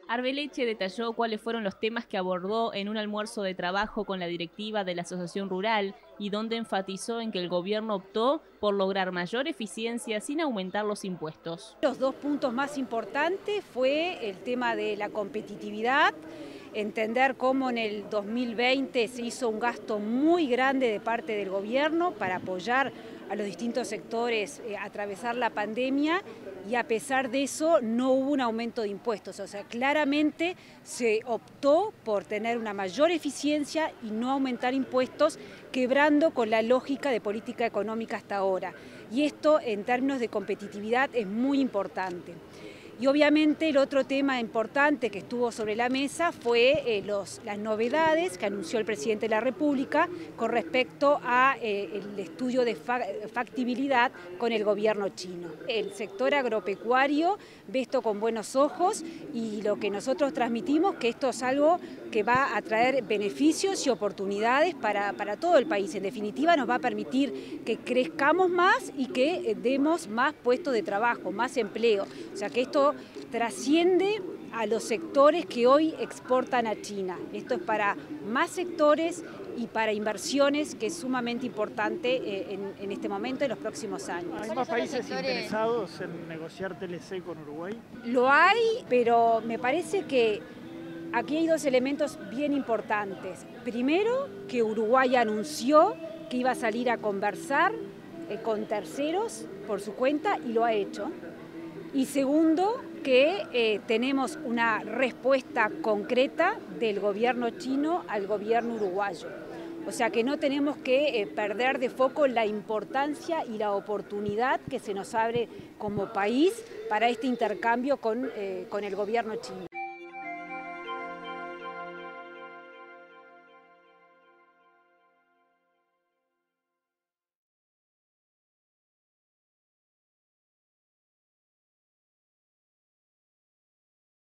Arbeleche detalló cuáles fueron los temas que abordó en un almuerzo de trabajo con la directiva de la Asociación Rural y donde enfatizó en que el gobierno optó por lograr mayor eficiencia sin aumentar los impuestos. Los dos puntos más importantes fue el tema de la competitividad, entender cómo en el 2020 se hizo un gasto muy grande de parte del gobierno para apoyar a los distintos sectores a atravesar la pandemia, y a pesar de eso no hubo un aumento de impuestos. O sea, claramente se optó por tener una mayor eficiencia y no aumentar impuestos, quebrando con la lógica de política económica hasta ahora. Y esto en términos de competitividad es muy importante. Y obviamente el otro tema importante que estuvo sobre la mesa fue las novedades que anunció el presidente de la República con respecto a el estudio de factibilidad con el gobierno chino. El sector agropecuario ve esto con buenos ojos y lo que nosotros transmitimos que esto es algo que va a traer beneficios y oportunidades para todo el país. En definitiva, nos va a permitir que crezcamos más y que demos más puestos de trabajo, más empleo. O sea que esto trasciende a los sectores que hoy exportan a China. Esto es para más sectores y para inversiones, que es sumamente importante en este momento y en los próximos años. ¿Hay más países interesados en negociar TLC con Uruguay? Lo hay, pero me parece que aquí hay dos elementos bien importantes. Primero, que Uruguay anunció que iba a salir a conversar con terceros por su cuenta y lo ha hecho. Y segundo, que tenemos una respuesta concreta del gobierno chino al gobierno uruguayo. O sea que no tenemos que perder de foco la importancia y la oportunidad que se nos abre como país para este intercambio con el gobierno chino.